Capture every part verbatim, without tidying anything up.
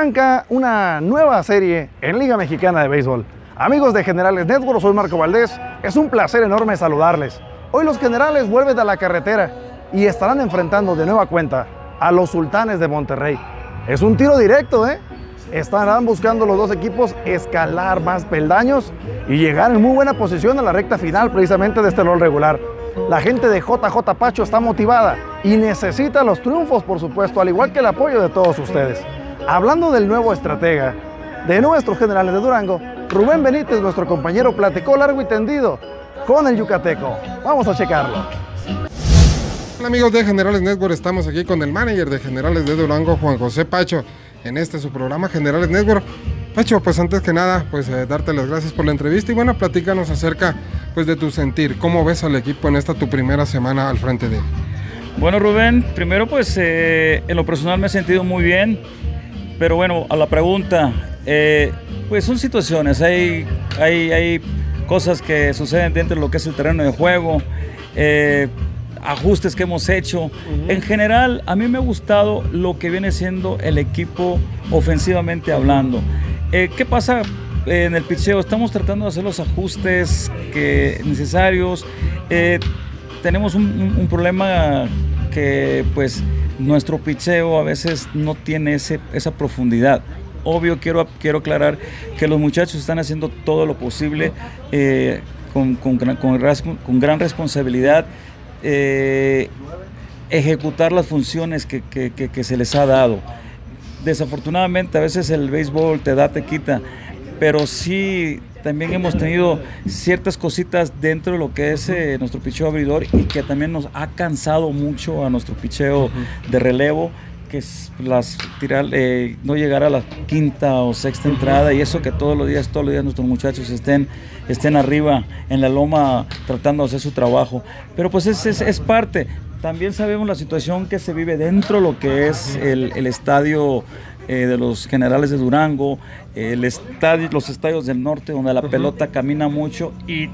Arranca una nueva serie en Liga Mexicana de Béisbol. Amigos de Generales Network, soy Marco Valdés. Es un placer enorme saludarles. Hoy los Generales vuelven a la carretera y estarán enfrentando de nueva cuenta a los Sultanes de Monterrey. Es un tiro directo, ¿eh? Estarán buscando los dos equipos escalar más peldaños y llegar en muy buena posición a la recta final precisamente de este rol regular. La gente de J J Pacho está motivada y necesita los triunfos, por supuesto, al igual que el apoyo de todos ustedes. Hablando del nuevo estratega de nuestros Generales de Durango, Rubén Benítez, nuestro compañero, platicó largo y tendido con el yucateco. Vamos a checarlo. Hola amigos de Generales Network, estamos aquí con el manager de Generales de Durango, Juan José Pacho, en este su programa Generales Network. Pacho, pues antes que nada, pues eh, darte las gracias por la entrevista y bueno, platícanos acerca pues de tu sentir. ¿Cómo ves al equipo en esta tu primera semana al frente de él? Bueno, Rubén, primero pues eh, en lo personal me he sentido muy bien, pero bueno, a la pregunta, eh, pues son situaciones, hay, hay, hay cosas que suceden dentro de lo que es el terreno de juego, eh, ajustes que hemos hecho. Uh-huh. En general, a mí me ha gustado lo que viene siendo el equipo ofensivamente hablando. Eh, ¿Qué pasa en el pitcheo? Estamos tratando de hacer los ajustes que necesarios. Eh, tenemos un, un, un problema que pues nuestro pitcheo a veces no tiene ese, esa profundidad. Obvio, quiero, quiero aclarar que los muchachos están haciendo todo lo posible eh, con, con, con, con gran responsabilidad. Eh, ejecutar las funciones que, que, que, que se les ha dado. Desafortunadamente a veces el béisbol te da, te quita, pero sí también hemos tenido ciertas cositas dentro de lo que es eh, nuestro picheo abridor y que también nos ha cansado mucho a nuestro picheo uh-huh. de relevo, que es las tirar, eh, no llegar a la quinta o sexta entrada, y eso que todos los días, todos los días nuestros muchachos estén, estén arriba en la loma tratando de hacer su trabajo. Pero pues es, es, es parte. También sabemos la situación que se vive dentro de lo que es el, el estadio eh, de los Generales de Durango, el estadio, los estadios del norte, donde la uh-huh. pelota camina mucho, y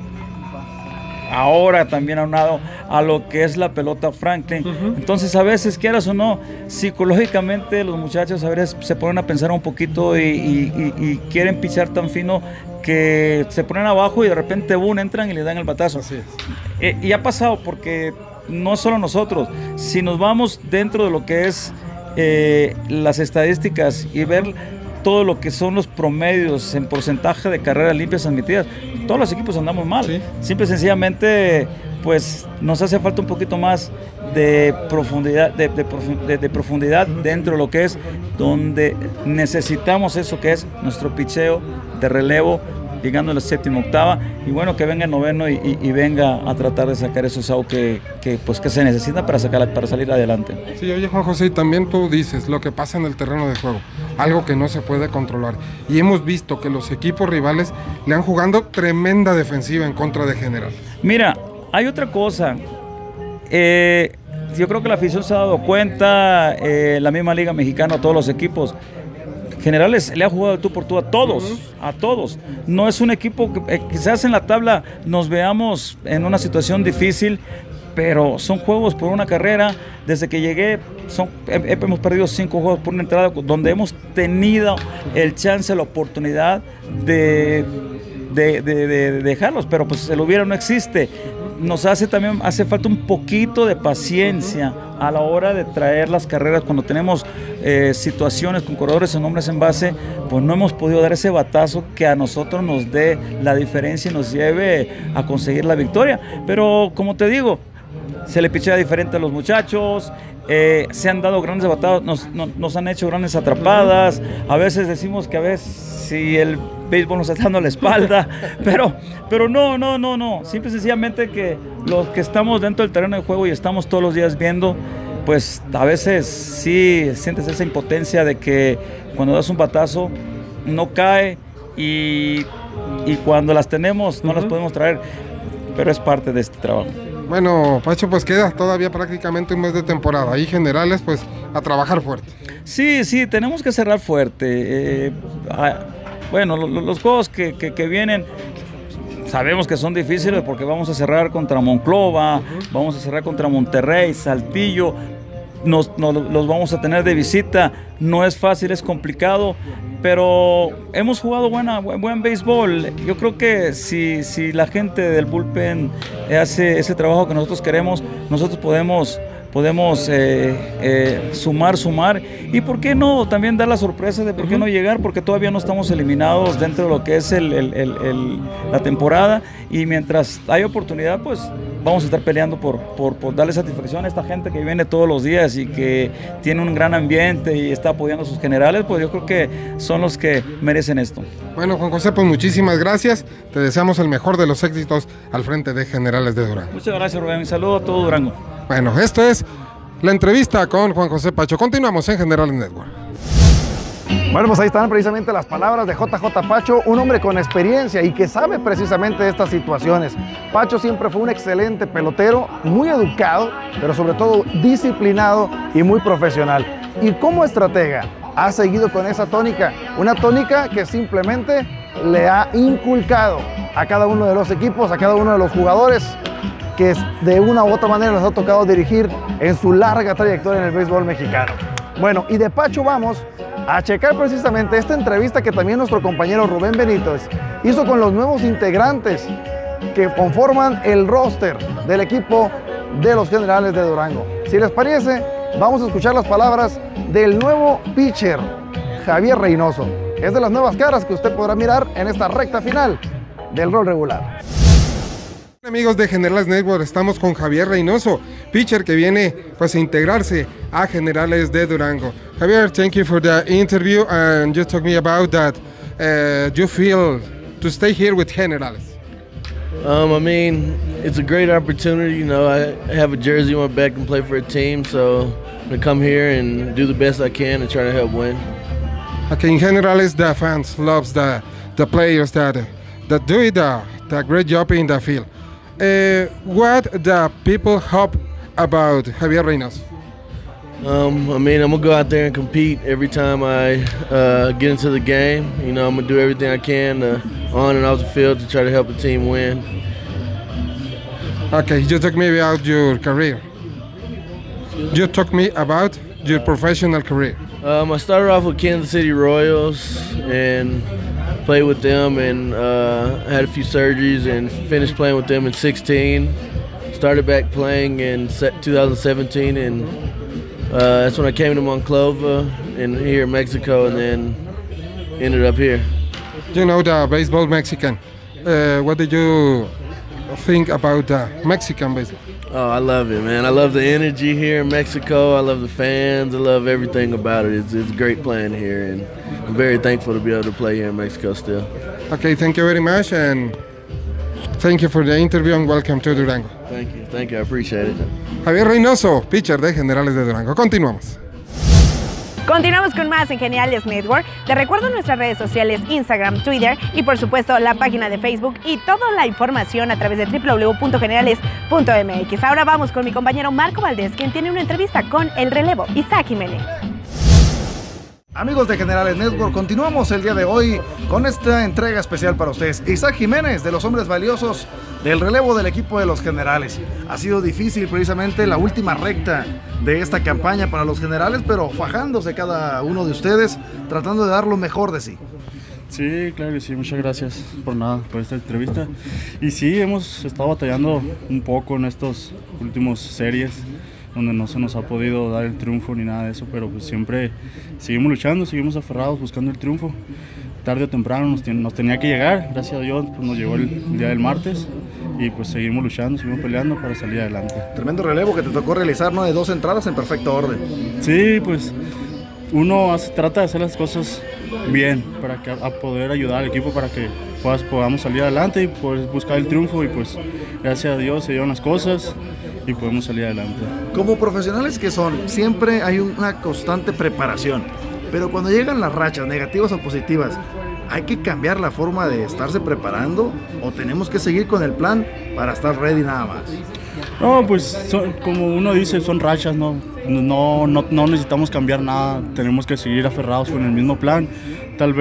ahora también aunado a lo que es la pelota Franklin. Uh-huh. Entonces a veces, quieras o no, psicológicamente los muchachos a veces se ponen a pensar un poquito y, y, y, y quieren pichar tan fino que se ponen abajo y de repente boom, entran y le dan el batazo. Así es. Eh, y ha pasado porque no solo nosotros, si nos vamos dentro de lo que es eh, las estadísticas y ver todo lo que son los promedios en porcentaje de carreras limpias admitidas, todos los equipos andamos mal. Sí. Simple y sencillamente, pues nos hace falta un poquito más de profundidad, de, de, de, de profundidad dentro de lo que es donde necesitamos eso que es nuestro picheo de relevo, llegando a la séptima, octava, y bueno, que venga el noveno y, y, y venga a tratar de sacar esos outs que, que, pues, que se necesitan para, sacar, para salir adelante. Sí, oye Juan José, y también tú dices lo que pasa en el terreno de juego, algo que no se puede controlar, y hemos visto que los equipos rivales le han jugando tremenda defensiva en contra de General. Mira, hay otra cosa, eh, yo creo que la afición se ha dado cuenta, eh, la misma Liga Mexicana, a todos los equipos, Generales le ha jugado tú por tú a todos, uh-huh. a todos. No es un equipo que eh, quizás en la tabla nos veamos en una situación difícil, pero son juegos por una carrera. Desde que llegué son, he, hemos perdido cinco juegos por una entrada, donde hemos tenido el chance, la oportunidad de, de, de, de, de dejarlos, pero pues el hubiera no existe. Nos hace también, hace falta un poquito de paciencia a la hora de traer las carreras. Cuando tenemos eh, situaciones con corredores en hombres en base, pues no hemos podido dar ese batazo que a nosotros nos dé la diferencia y nos lleve a conseguir la victoria. Pero como te digo, se le pichea diferente a los muchachos, eh, se han dado grandes batadas, nos, no, nos han hecho grandes atrapadas. A veces decimos que a veces si el béisbol nos está dando la espalda, pero, pero no, no, no, no, simple y sencillamente que los que estamos dentro del terreno de juego y estamos todos los días viendo, pues a veces sí sientes esa impotencia de que cuando das un batazo no cae y, y cuando las tenemos no uh-huh. las podemos traer, pero es parte de este trabajo. Bueno, Pacho, pues queda todavía prácticamente un mes de temporada. Ahí Generales, pues a trabajar fuerte. Sí, sí, tenemos que cerrar fuerte. Eh, ah, bueno, lo, lo, los juegos que, que, que vienen, sabemos que son difíciles porque vamos a cerrar contra Monclova, uh-huh. vamos a cerrar contra Monterrey, Saltillo. nos, nos los vamos a tener de visita. No es fácil, es complicado, pero hemos jugado buena, buen, buen béisbol. Yo creo que si, si la gente del bullpen hace ese trabajo que nosotros queremos, nosotros podemos... podemos eh, eh, sumar, sumar y por qué no también dar la sorpresa de por qué no llegar, porque todavía no estamos eliminados dentro de lo que es el, el, el, el, la temporada, y mientras hay oportunidad pues vamos a estar peleando por, por, por darle satisfacción a esta gente que viene todos los días y que tiene un gran ambiente y está apoyando a sus generales. Pues yo creo que son los que merecen esto. Bueno, Juan José, pues muchísimas gracias, te deseamos el mejor de los éxitos al frente de Generales de Durango. Muchas gracias, Rubén, un saludo a todo Durango. Bueno, esto es la entrevista con Juan José Pacho. Continuamos en Generales Network. Bueno, pues ahí están precisamente las palabras de J J Pacho, un hombre con experiencia y que sabe precisamente de estas situaciones. Pacho siempre fue un excelente pelotero, muy educado, pero sobre todo disciplinado y muy profesional. Y como estratega ha seguido con esa tónica, una tónica que simplemente le ha inculcado a cada uno de los equipos, a cada uno de los jugadores, que de una u otra manera les ha tocado dirigir en su larga trayectoria en el béisbol mexicano. Bueno, y de Pacho vamos a checar precisamente esta entrevista que también nuestro compañero Rubén Benítez hizo con los nuevos integrantes que conforman el roster del equipo de los Generales de Durango. Si les parece, vamos a escuchar las palabras del nuevo pitcher, Javier Reynoso. Es de las nuevas caras que usted podrá mirar en esta recta final del rol regular. Amigos de Generales Network, estamos con Javier Reynoso, pitcher que viene pues a integrarse a Generales de Durango. Javier, thank you for the interview and just talk me about that. Uh, you feel to stay here with Generales? Um, I mean, it's a great opportunity. You know, I have a jersey on my back and play for a team, so I'm gonna come here and do the best I can and try to help win. Okay, in Generales, the fans loves the the players that that do it uh, the great job in the field. Uh, what the people hope about Javier Reynoso? Um, I mean, I'm gonna go out there and compete every time I uh, get into the game. You know, I'm gonna do everything I can uh, on and off the field to try to help the team win. Okay, you talk me about your career. You talk me about your professional career. Um, I started off with Kansas City Royals and played with them, and uh, had a few surgeries and finished playing with them in sixteen. Started back playing in two thousand seventeen, and uh, that's when I came to Monclova and here in Mexico, and then ended up here. You know the baseball Mexican. Uh, what did you think about the Mexican baseball? Oh, I love it, man. I love the energy here in Mexico. I love the fans. I love everything about it. It's, it's great playing here, and I'm very thankful to be able to play here in Mexico still. Okay, thank you very much, and thank you for the interview, and welcome to Durango. Thank you, thank you. I appreciate it. Javier Reynoso, pitcher de Generales de Durango. Continuamos. Continuamos con más en Generales Network. Te recuerdo nuestras redes sociales, Instagram, Twitter y por supuesto la página de Facebook y toda la información a través de w w w punto generales punto m x. Ahora vamos con mi compañero Marco Valdés, quien tiene una entrevista con el relevo, Isaac Jiménez. Amigos de Generales Network, continuamos el día de hoy con esta entrega especial para ustedes. Isaac Jiménez, de los hombres valiosos del relevo del equipo de los Generales. Ha sido difícil precisamente la última recta de esta campaña para los Generales, pero fajándose cada uno de ustedes, tratando de dar lo mejor de sí. Sí, claro que sí, muchas gracias por nada, por esta entrevista. Y sí, hemos estado batallando un poco en estas últimas series, donde no se nos ha podido dar el triunfo ni nada de eso, pero pues siempre seguimos luchando, seguimos aferrados buscando el triunfo. Tarde o temprano nos, ten, nos tenía que llegar, gracias a Dios pues nos llegó el, el día del martes y pues seguimos luchando, seguimos peleando para salir adelante. Tremendo relevo que te tocó realizar, ¿no? De dos entradas en perfecto orden. Sí, pues uno hace, trata de hacer las cosas bien para que, a poder ayudar al equipo para que puedas, podamos salir adelante y poder buscar el triunfo, y pues gracias a Dios se dieron las cosas y podemos salir adelante. Como profesionales que son, siempre hay una constante preparación, pero cuando llegan las rachas negativas o positivas, ¿hay que cambiar la forma de estarse preparando o tenemos que seguir con el plan para estar ready nada más? No, pues son, como uno dice, son rachas, ¿no? No, no, no necesitamos cambiar nada, tenemos que seguir aferrados con el mismo plan. Tal vez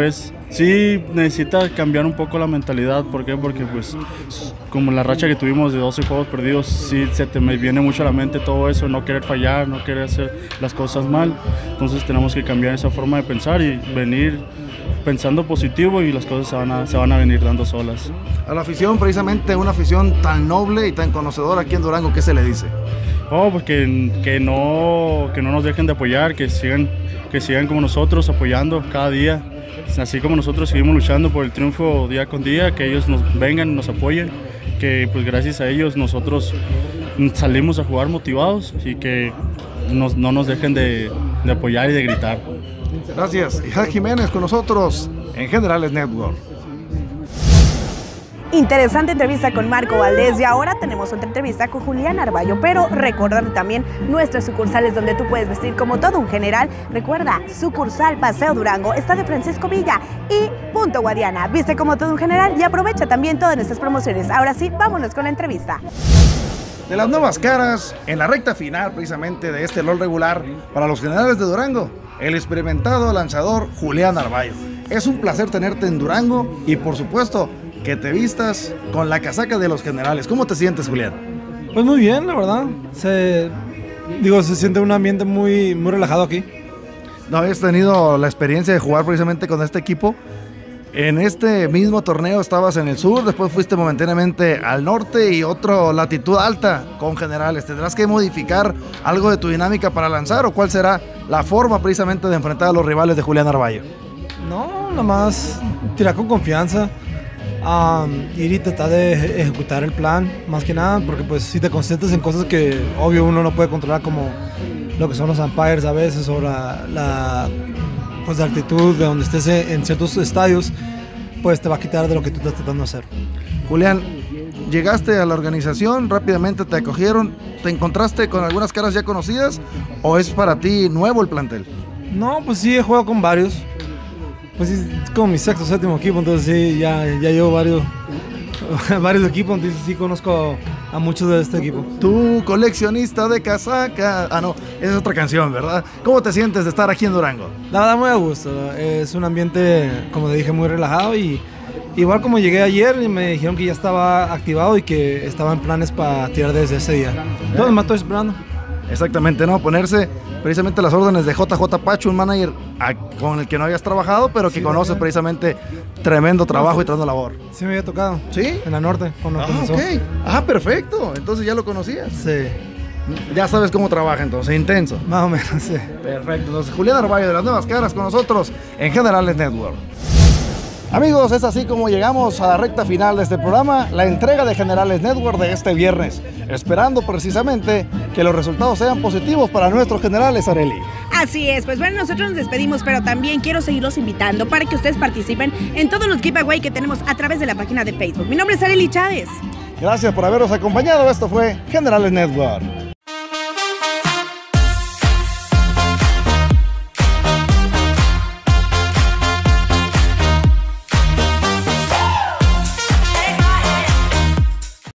sí necesita cambiar un poco la mentalidad. ¿Por qué? Porque pues como la racha que tuvimos de doce juegos perdidos, sí se te me viene mucho a la mente todo eso, no querer fallar, no querer hacer las cosas mal. Entonces tenemos que cambiar esa forma de pensar y venir pensando positivo, y las cosas se van a, se van a venir dando solas. A la afición, precisamente una afición tan noble y tan conocedora aquí en Durango, ¿qué se le dice? Oh, pues que, que, no, que no nos dejen de apoyar, que sigan, que sigan como nosotros apoyando cada día, así como nosotros seguimos luchando por el triunfo día con día, que ellos nos vengan, nos apoyen, que pues gracias a ellos nosotros salimos a jugar motivados y que nos, no nos dejen de, de apoyar y de gritar. Gracias. Ijal Jiménez con nosotros en Generales Network. Interesante entrevista con Marco Valdés, y ahora tenemos otra entrevista con Julián Arballo, pero recordando también nuestras sucursales donde tú puedes vestir como todo un general. Recuerda, sucursal Paseo Durango está de Francisco Villa y Punto Guadiana. Viste como todo un general y aprovecha también todas nuestras promociones. Ahora sí, vámonos con la entrevista. De las nuevas caras en la recta final precisamente de este LOL regular para los Generales de Durango, el experimentado lanzador Julián Arballo. Es un placer tenerte en Durango y por supuesto que te vistas con la casaca de los Generales. ¿Cómo te sientes, Julián? Pues muy bien, la verdad. Se, digo, se siente un ambiente muy, muy relajado aquí. ¿No habías tenido la experiencia de jugar precisamente con este equipo? En este mismo torneo estabas en el sur, después fuiste momentáneamente al norte y otra latitud alta con Generales. ¿Tendrás que modificar algo de tu dinámica para lanzar, o cuál será la forma precisamente de enfrentar a los rivales de Julián Arballo? No, nada más tirar con confianza, um, ir y tratar de ejecutar el plan, más que nada, porque pues si te concentras en cosas que obvio uno no puede controlar, como lo que son los umpires a veces, o la, la pues de altitud de donde estés en ciertos estadios, pues te va a quitar de lo que tú estás tratando de hacer. Julián, llegaste a la organización, rápidamente te acogieron, ¿te encontraste con algunas caras ya conocidas o es para ti nuevo el plantel? No, pues sí, he jugado con varios, pues es como mi sexto o séptimo equipo, entonces sí, ya, ya llevo varios, varios equipos, entonces sí conozco a muchos de este equipo. Tú, coleccionista de casaca, ah no, esa es otra canción, ¿verdad? ¿Cómo te sientes de estar aquí en Durango? La verdad, muy a gusto, es un ambiente, como te dije, muy relajado, y igual como llegué ayer y me dijeron que ya estaba activado y que estaba en planes para tirar desde ese día. Entonces me estoy esperando. Exactamente, ¿no? Ponerse precisamente las órdenes de J J Pacho, un manager a, con el que no habías trabajado, pero que sí, conoce ¿verdad? Precisamente tremendo trabajo y tremendo labor. Sí, me había tocado. ¿Sí? En la norte, cuando ah, comenzó. Ok. Ah, perfecto. Entonces ya lo conocías. Sí. Ya sabes cómo trabaja entonces, intenso. Más o menos, sí. Perfecto. Entonces, Julián Arballo de las nuevas caras con nosotros en Generales Network. Amigos, es así como llegamos a la recta final de este programa, la entrega de Generales Network de este viernes, esperando precisamente que los resultados sean positivos para nuestros Generales, Arely. Así es, pues bueno, nosotros nos despedimos, pero también quiero seguirlos invitando para que ustedes participen en todos los giveaway que tenemos a través de la página de Facebook. Mi nombre es Arely Chávez. Gracias por habernos acompañado, esto fue Generales Network.